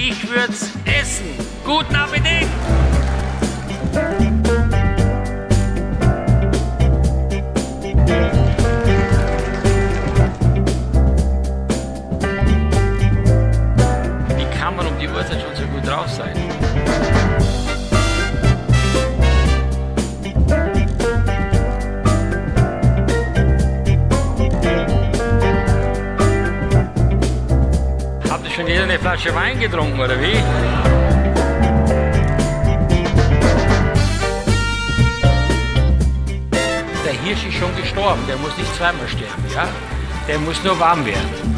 Ich würd's essen. Guten Appetit! Wie kann man um die Uhrzeit schon so gut drauf sein? Habt ihr schon jeder eine Flasche Wein getrunken, oder wie? Der Hirsch ist schon gestorben, der muss nicht zweimal sterben, ja? Der muss nur warm werden.